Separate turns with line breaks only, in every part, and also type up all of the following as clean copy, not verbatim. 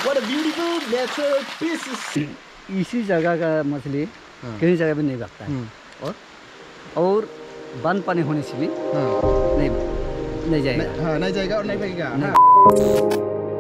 What a beautiful natural pieces.
इसी जगह का मछली कहीं जगह भी नहीं लगता है और बंद पानी होने से भी नहीं जाएगा।
हाँ नहीं जाएगा और नहीं फेंकेगा।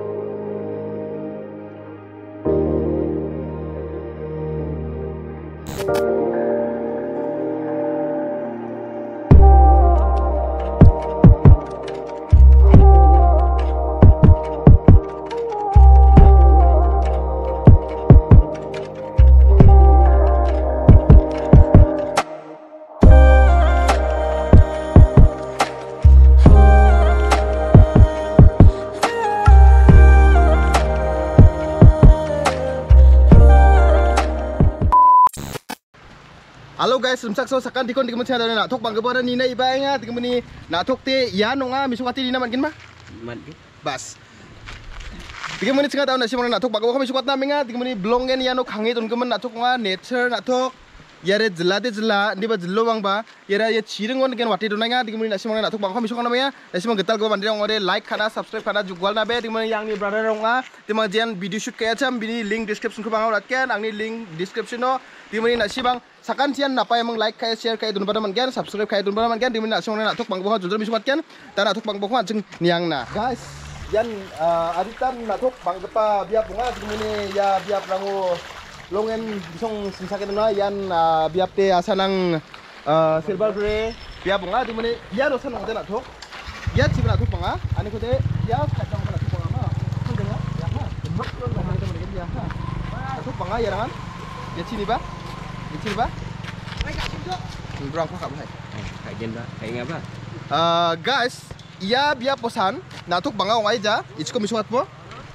Halo guys, rumsak so sakan dikon dikon saya ada natok bang gebara nina ibaya dikon ni natok te ya nonga misukati dina makin mah bas dikon ni singa tahu nasi mana natok bang gebara misukat na menga dikon ni blongen ya nok hangi tun kemen natok nga nature natok yare jela de jela di ba jelo bang ba yara ya cirengon dikon wati donanga dikon ni nasi mana natok bang misukan na menga nasi mana getal go bandira ngore like kana subscribe kana jual na be dikon yang ni brother nga dikon jian video shoot kaya cam bini link description ko bang aurat ken angni link description no dikon ni nasi bang Sakan sian napa yang like kayak share kayak dun pada mangan subscribe kayak dun pada mangan di mana song na tok bang bohong jujur misuatkan dan tok bang bohong jeng niang na guys yan aditan na tok bang gepa biap bunga di mana ya biap rangu longen bisong simsaken na yan biap te asanang silver gray biap bunga di mana ya rosan ngode na tok ya ciba na tok banga ani ko de ya kadang na tok banga ma kan dengar ya ha mak lo na mana de ya ha tok banga ya rangan ya sini ba Kecil ba? Berang kok kamu hai?
Kayak genda, kayak apa?
Guys, iya biar posan, natuk bangga orang aja, itu kami suat po.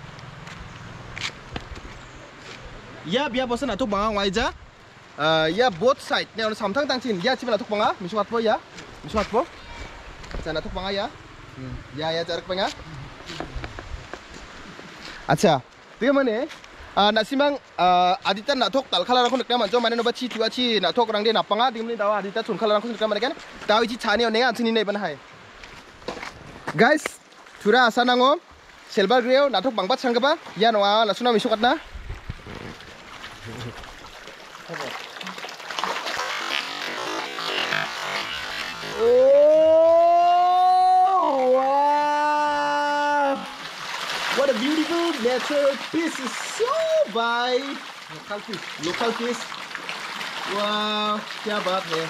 Iya biar posan natuk bangga orang aja, ya both side, ni orang samtang tangsin, ya cuma natuk bangga, misuat po ya, misuat po. Saya natuk bangga ya, ya jarak bangga. Acha, tiga mana? Nasimang aditan natok tal kala rakon nekna manjo mane no bachi tiwachi natok rang de napanga dimni dawa adita tun kala rakon nekna mane kan tawi chi chani one an sini nei ban hai guys tura asanango silver grey natok bangbat sanggaba ya noa lasuna misukatna What a beautiful natural pieces. So by local fish. Wow, क्या बात है.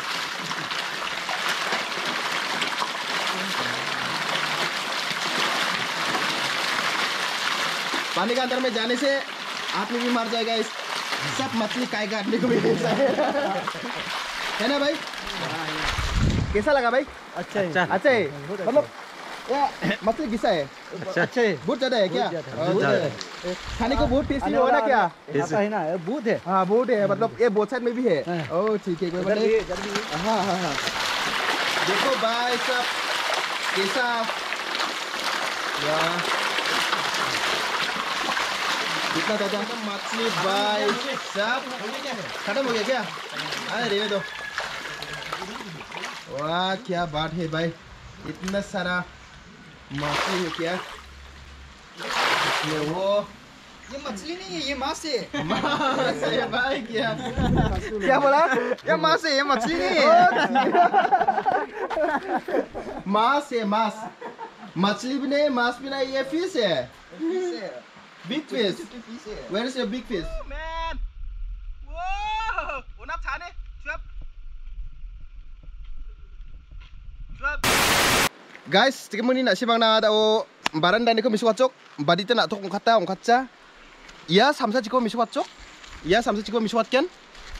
पानी के अंदर में जाने से आदमी भी मर जाएगा. इस सब मछली काय काटने को भी मिलता है ना भाई? कैसा लगा भाई? अच्छा है. मतलब या मछली किसा है? अच्छा है. बहुत ज्यादा है क्या? खाने को बहुत टेस्टी हो ना क्या?
ऐसा है ना, बहुत है.
हाँ बहुत है, मतलब ये बोथ साइड में भी है. ओह ठीक है, कोई बात नहीं. हाँ. देखो भाई सब कैसा कितना ज्यादा मछली भाई सब खत्म हो गया क्या? अरे रहने दो. वाह क्या बात है भाई, इतना सारा मछली है क्या?
ये मछली नहीं है, ये मांस है.
मांस है भाई. क्या बोला?
ये मांस है, ये मछली नहीं है.
मांस है, मांस. मछली भी नहीं, मांस भी नहीं, ये फिश है. Big fish. Where is your big fish?
Oh man. Wow. Una tane.
Guys, tiga muni nasi bang na ada o baranda ni ko misuwachok, badita na tok ongkata ongkatcha. Iya samsa chiko misuwachok. Iya samsa chiko misuwatkan.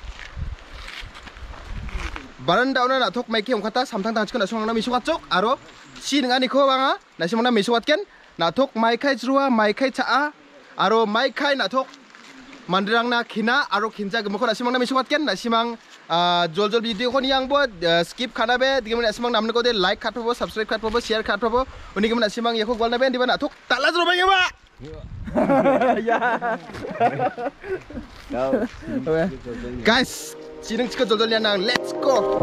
Baranda ona na tok maiki ongkata samtang tang chiko nasi bang na misuwachok. Aro si dengan ni ko banga nasi bang na misuwatkan. Na tok maikai jrua, maikai caa. Aro maikai na tok mandirang na kina aro kinja gemoko nasi bang na misuwatkan. Nasi bang jol video ko niyang bo skip kana be digam na simang namne ko de like kat po subscribe kat po share kat po uni gam na simang yako gol na be di ba na tok tala jro bang ba ya guys sinang chika jol yan nang let's go.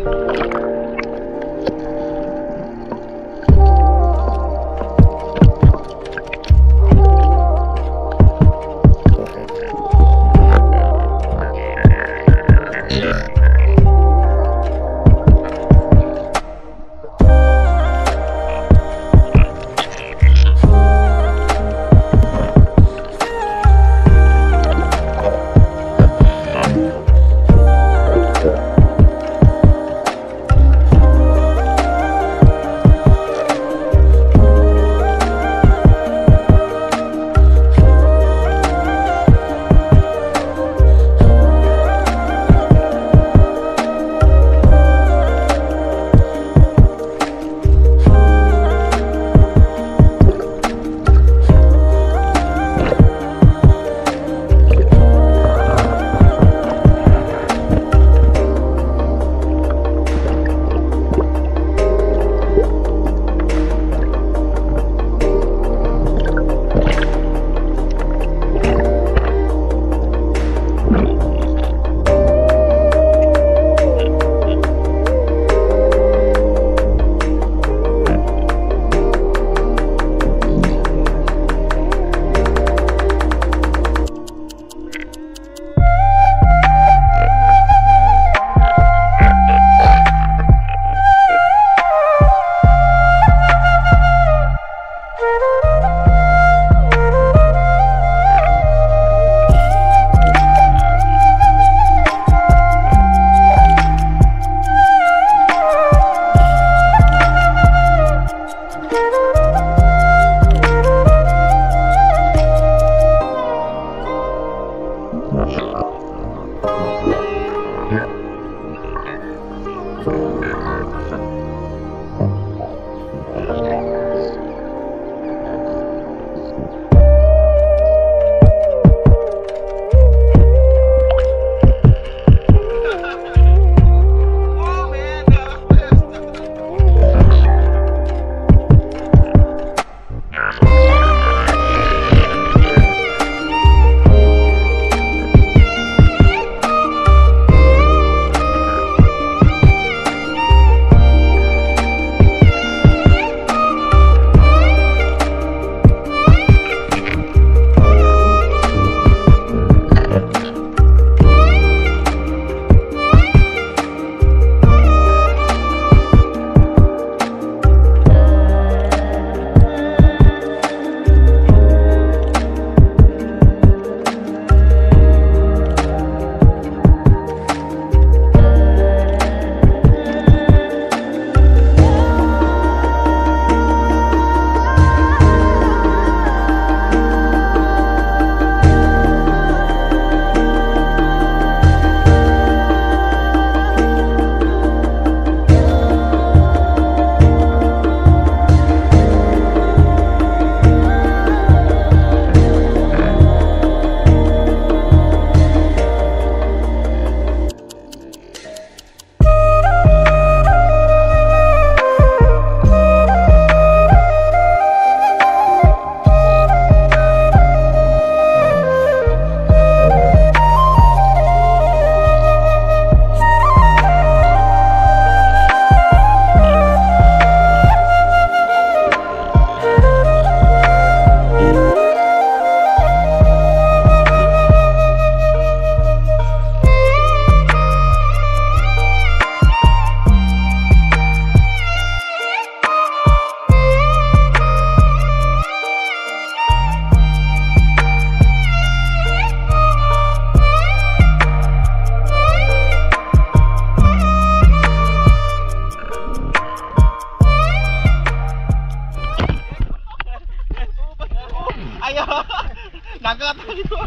Nangkat gitu.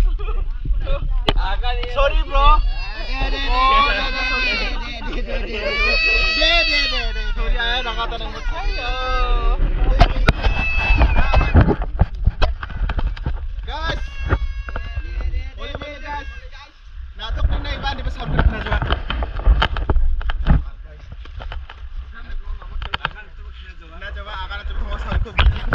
Sorry bro. Sorry ayah nangkatan yang buat saya. Guys. Boleh guys. Natok na iban di ba sa na jwa. Na jwa akan coba mau salku.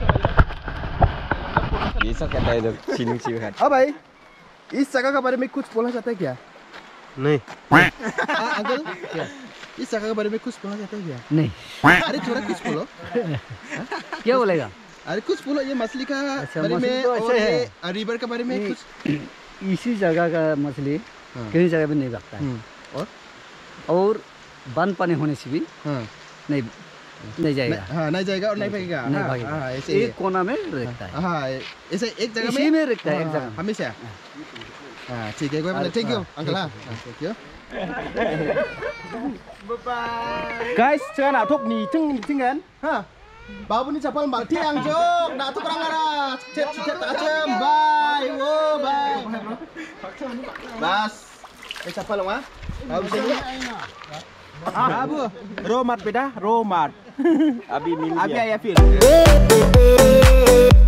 ये सब कहता है इधर चीनी ची है।
हाँ भाई, इस जगह के बारे में कुछ बोलना चाहते हैं क्या?
नहीं।
अंकल क्या? इस जगह के बारे में कुछ बोला जाता है क्या?
नहीं।
अरे छोरा कुछ बोलो।
क्या बोलेगा?
अरे कुछ बोलो, ये मछली का
अच्छा,
बारे
मछली
में
तो
और
ऐसे है।
ये रिवर के बारे में कुछ।
इसी जगह का मछली कहीं जगह भी नहीं लगता है और बंद पानी होने से भी नहीं जाएगा।
हाँ, नहीं जाएगा और नहीं भागेगा।
नहीं
हाँ,
भागेगा।
हाँ, ऐसे ही
एक कोना में रहता है।
हाँ, ऐसे एक जगह
इसी में रखता है, एक जगह।
हमेशा। हाँ, ठीक है, कोई बात नहीं। Thank you uncle. हाँ, thank you. Guys, jangan nak tok ni tinggal. Ha. Babu ni capal mal tiang jok. Nak tok orang arah. Cep tajam. Bye. Oh, bye. Bas. Capal lo, ha? Babu sini. Babu. Romat beda, romat. Abi ayah feel.